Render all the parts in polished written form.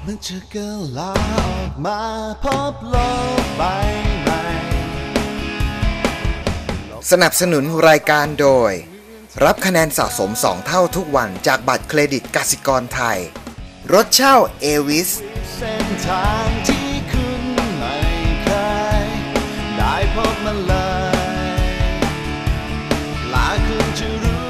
มันจะกลาออกมาพบโลกใบใหม่สนับสนุนรายการโดยรับคะแนนสะสม2เท่าทุกวันจากบัตรเครดิตกสิกรไทยรถเช่าเอวิสเส้นทางที่คุณไม่เคยได้พบมันเลยลาคุณจะรู้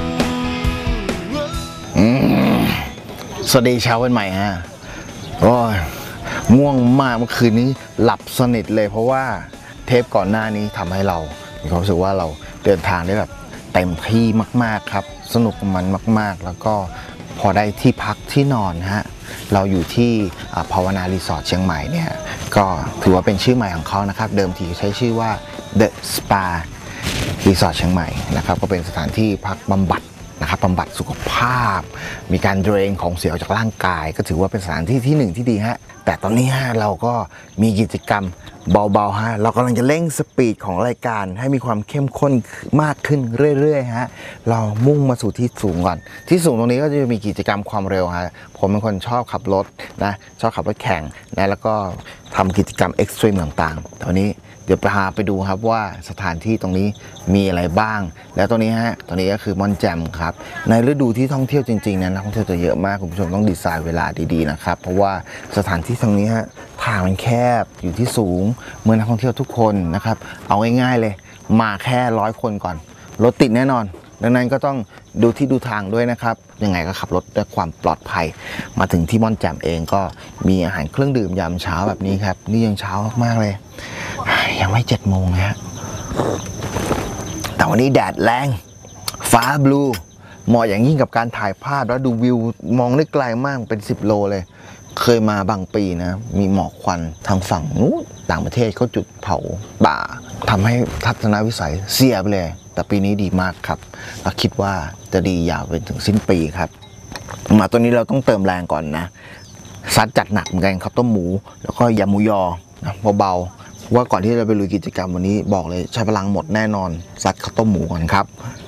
สวัสดีเช้าวันใหม่ฮะโอ้ยง่วงมากเมื่อคืนนี้หลับสนิทเลยเพราะว่าเทปก่อนหน้านี้ทำให้เรามีความรู้สึกว่าเราเดินทางได้แบบเต็มที่มากๆครับสนุกกับมันมากๆแล้วก็พอได้ที่พักที่นอนฮะเราอยู่ที่ภาวนารีสอร์ทเชียงใหม่เนี่ยก็ถือว่าเป็นชื่อใหม่ของเขานะครับเดิมทีใช้ชื่อว่า The Spa รีสอร์ทเชียงใหม่นะครับก็เป็นสถานที่พักบำบัดนะครับบำบัดสุขภาพมีการเดรนของเสียออกจากร่างกายก็ถือว่าเป็นสถานที่ที่หนึ่งที่ดีฮะแต่ตอนนี้ฮะเราก็มีกิจกรรมเบาๆฮะเรากำลังจะเร่งสปีดของรายการให้มีความเข้มข้นมากขึ้นเรื่อยๆฮะเรามุ่งมาสู่ที่สูงก่อนที่สูงตรงนี้ก็จะมีกิจกรรมความเร็วฮะผมเป็นคนชอบขับรถนะชอบขับรถแข่งนะแล้วก็ทำกิจกรรมเอ็กซ์ตรีมต่างๆตอนนี้เดี๋ยวพาไปดูครับว่าสถานที่ตรงนี้มีอะไรบ้างแล้วตรงนี้ฮะตรงนี้ก็คือม่อนแจ่มครับในฤดูที่ท่องเที่ยวจริงๆนะนักท่องเที่ยวจะเยอะมากคุณผู้ชมต้องดีไซน์เวลาดีๆนะครับเพราะว่าสถานที่ตรงนี้ฮะทางมันแคบอยู่ที่สูงเมื่อนักท่องเที่ยวทุกคนนะครับเอาง่ายๆเลยมาแค่100 คนก่อนรถติดแน่นอนดังนั้นก็ต้องดูที่ดูทางด้วยนะครับยังไงก็ขับรถด้วยความปลอดภัยมาถึงที่ม่อนแจ่มเองก็มีอาหารเครื่องดื่มยามเช้าแบบนี้ครับนี่ยังเช้ามากๆเลยยังไม่7 โมงนะฮะแต่วันนี้แดดแรงฟ้าบลูเหมาะอย่างยิ่งกับการถ่ายภาพแล้วดูวิวมองได้ไกลมากเป็น10 โลเลยเคยมาบางปีนะมีหมอกควันทางฝั่งนู้นต่างประเทศเขาจุดเผาป่าทำให้ทัศนวิสัยเสียไปเลยแต่ปีนี้ดีมากครับและคิดว่าจะดียาวไปถึงสิ้นปีครับมาตัวนี้เราต้องเติมแรงก่อนนะซัดจัดหนักเหมือนกันครับต้มหมูแล้วก็ยำหมูยอนะเบาๆว่าก่อนที่เราไปลุยกิจกรรมวันนี้บอกเลยใช้พลังหมดแน่นอนซัดข้าวต้มหมูก่อนครับ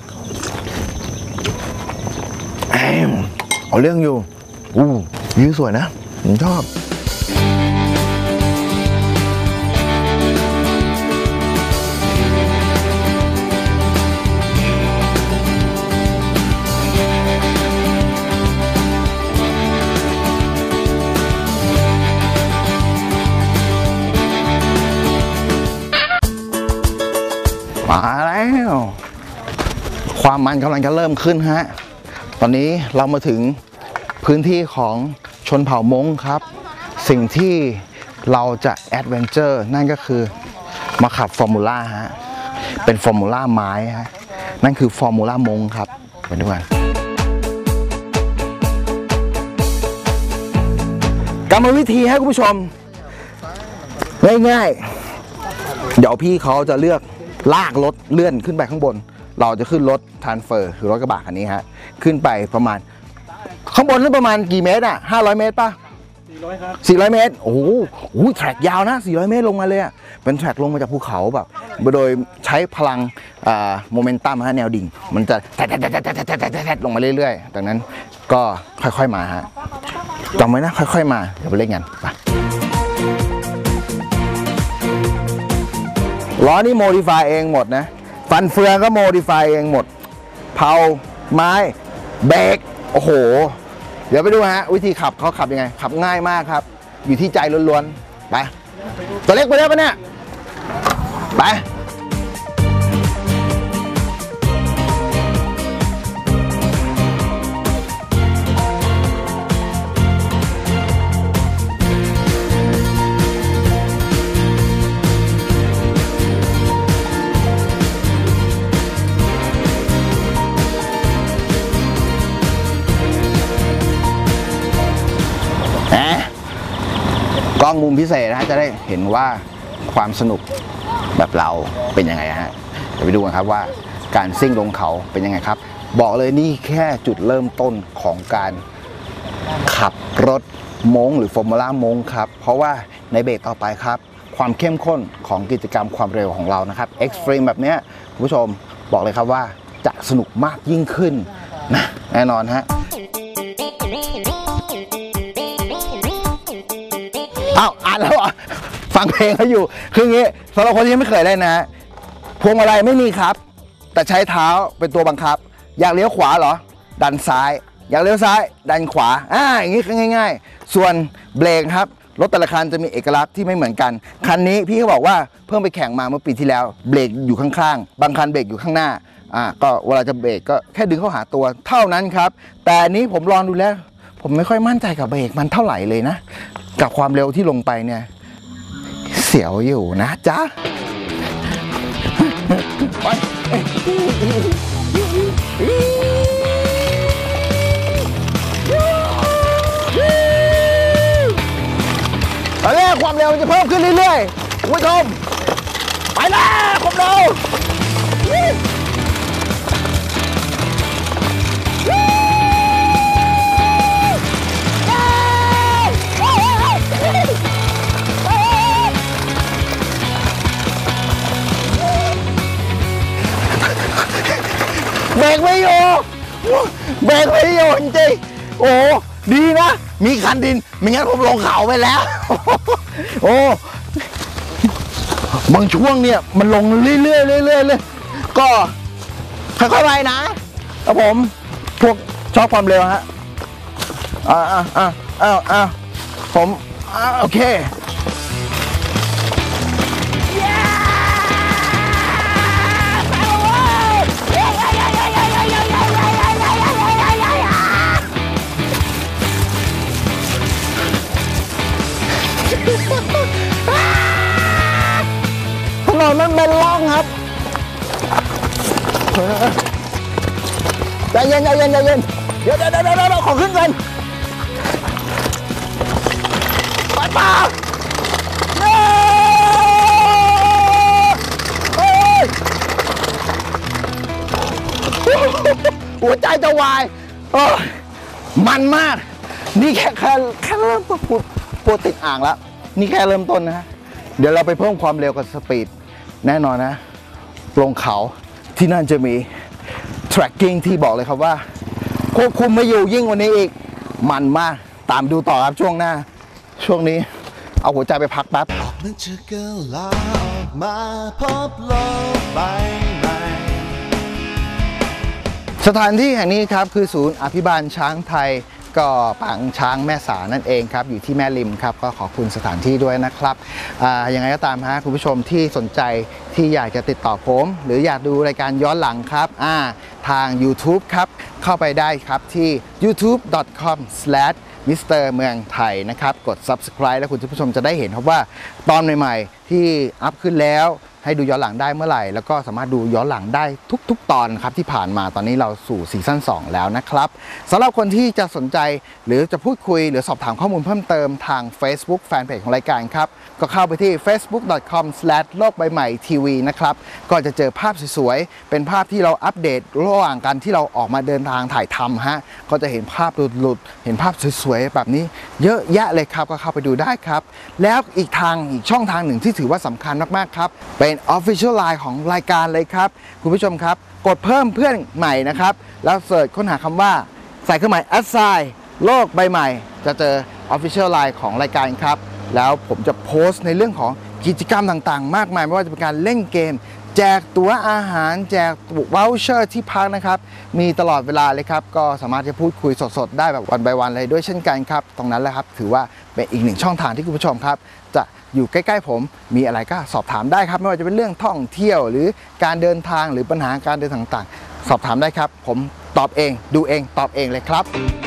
เอาเรื่องอยู่วิวสวยนะผมชอบมาแล้วความมันกำลังจะเริ่มขึ้นฮะตอนนี้เรามาถึงพื้นที่ของชนเผ่ามงครับสิ่งที่เราจะแอดเวนเจอร์นั่นก็คือมาขับฟอร์มูล่าฮะเป็นฟอร์มูล่าไม้ฮะนั่นคือฟอร์มูล่ามงครับไปดูกันกรรมวิธีให้คุณผู้ชมง่ายๆเดี๋ยวพี่เขาจะเลือกลากรถเลื่อนขึ้นไปข้างบนเราจะขึ้นรถทรานสเฟอร์คือรถกระบะคันนี้ฮะขึ้นไปประมาณข้างบนนั้นประมาณกี่เมตรอ่ะ500 เมตรป่ะ400ครับ400 เมตรโอ้โหแทร็กยาวนะ400 เมตรลงมาเลยอ่ะเป็นแทร็กลงมาจากภูเขาแบบโดยใช้พลังโมเมนตัมฮะแนวดิ่งมันจะแทดลงมาเรื่อยๆดังนั้นก็ค่อยๆมาฮะจำไว้นะค่อยๆมาเดี๋ยวไปเล่นกันไปล้อนี่โมดิฟายเองหมดนะฟันเฟืองก็โมดิฟายเองหมดเพลาไม้เบรกโอ้โหเดี๋ยวไปดูฮะวิธีขับเขาขับยังไงขับง่ายมากครับอยู่ที่ใจล้วนๆไปตัวเล็กไปได้ปะเนี่ยไปกล้องมุมพิเศษนะฮะจะได้เห็นว่าความสนุกแบบเราเป็นยังไงฮะเดี๋ยวไปดูกันครับว่าการซิ่งลงเขาเป็นยังไงครับบอกเลยนี่แค่จุดเริ่มต้นของการขับรถมงหรือฟอร์มูล่ามงครับเพราะว่าในเบรกต่อไปครับความเข้มข้นของกิจกรรมความเร็วของเรานะครับเอ็กซ์ตรีมแบบนี้คุณผู้ชมบอกเลยครับว่าจะสนุกมากยิ่งขึ้นนะแน่นอนฮะอ้าวอ่านแล้วอ่ะฟังเพลงเขาอยู่คืองี้สำหรับคนที่ยังไม่เคยเล่นนะพวงมาลัยไม่มีครับแต่ใช้เท้าเป็นตัวบังคับอยากเลี้ยวขวาเหรอดันซ้ายอยากเลี้ยวซ้ายดันขวาอย่างนี้ง่ายๆส่วนเบรกครับรถแต่ละคันจะมีเอกลักษณ์ที่ไม่เหมือนกันคันนี้พี่เขาบอกว่าเพิ่งไปแข่งมาเมื่อปีที่แล้วเบรกอยู่ข้างๆบางคันเบรกอยู่ข้างหน้าก็เวลาจะเบรกก็แค่ดึงเข้าหาตัวเท่านั้นครับแต่อันนี้ผมลองดูแล้วผมไม่ค่อยมั่นใจกับเบรกมันเท่าไหร่เลยนะกับความเร็วที่ลงไปเนี่ยเสียวอยู่นะจ๊ะไปตอนแรกความเร็วจะเพิ่มขึ้นเรื่อยๆคุณผู้ชมไปแล้วความเร็วเบรกไม่อยู่เบรกไม่อยู่จริงๆโอ้ดีนะมีคันดินไม่งั้นผมลงเขาไปแล้วโอ้บางช่วงเนี่ยมันลงเรื่อยๆเลยก็ค่อยๆไปนะครับผมพวกชอบความเร็วฮะผมโอเคถนนมันเป็นร่องครับใจเย็นเดี๋ยวขอขึ้นกันไปป่าหัวใจจะวายมันมากนี่แค่เริ่มต้นปวดติดอ่างแล้วนี่แค่เริ่มต้นนะเดี๋ยวเราไปเพิ่มความเร็วกับสปีดแน่นอนนะลงเขาที่นั่นจะมี tracking ที่บอกเลยครับว่าควบคุมไม่อยู่ยิ่งกว่านี้อีกมันมากตามดูต่อครับช่วงหน้าช่วงนี้เอาหัวใจไปพักแป๊บมันจะเกิดลาออกมาพบโลกใบใหม่สถานที่แห่งนี้ครับคือศูนย์อภิบาลช้างไทยก็ปางช้างแม่สานั่นเองครับอยู่ที่แม่ริมครับก็ขอบคุณสถานที่ด้วยนะครับยังไงก็ตามฮะคุณผู้ชมที่สนใจที่อยากจะติดต่อผมหรืออยากดูรายการย้อนหลังครับทาง YouTube ครับเข้าไปได้ครับที่ youtube.com/Mr. เมืองไทยนะครับกด Subscribe แล้วคุณผู้ชมจะได้เห็นครับว่าตอนใหม่ๆที่อัพขึ้นแล้วให้ดูย้อนหลังได้เมื่อไหร่แล้วก็สามารถดูย้อนหลังได้ทุกๆตอนครับที่ผ่านมาตอนนี้เราสู่ซีซั่น2แล้วนะครับสำหรับคนที่จะสนใจหรือจะพูดคุยหรือสอบถามข้อมูลเพิ่มเติมทาง Facebook แฟนเพจของรายการครับก็เข้าไปที่ facebook.com/โลกใบใหม่ทีวีนะครับก็จะเจอภาพสวยๆเป็นภาพที่เราอัปเดตระหว่างกันที่เราออกมาเดินทางถ่ายทำฮะก็จะเห็นภาพหลุดเห็นภาพสวยๆแบบนี้เยอะแยะเลยครับก็เข้าไปดูได้ครับแล้วอีกช่องทางหนึ่งที่ถือว่าสำคัญมากๆครับเป็น Official Line ของรายการเลยครับคุณผู้ชมครับกดเพิ่มเพื่อนใหม่นะครับแล้วเสิร์ชค้นหาคำว่าใส่เครื่องหมาย @ โลกใบใหม่จะเจอ Official Line ของรายการครับแล้วผมจะโพสต์ในเรื่องของกิจกรรมต่างๆมากมายไม่ว่าจะเป็นการเล่นเกมแจกตั๋วอาหารแจกวอลเชอร์ที่พักนะครับมีตลอดเวลาเลยครับก็สามารถจะพูดคุยสดๆได้แบบวันbyวันเลยด้วยเช่นกันครับตรงนั้นแหละครับถือว่าเป็นอีกหนึ่งช่องทางที่คุณผู้ชมครับจะอยู่ใกล้ๆผมมีอะไรก็สอบถามได้ครับไม่ว่าจะเป็นเรื่องท่องเที่ยวหรือการเดินทางหรือปัญหาการเดินทางต่างๆสอบถามได้ครับผมตอบเองดูเองตอบเองเลยครับ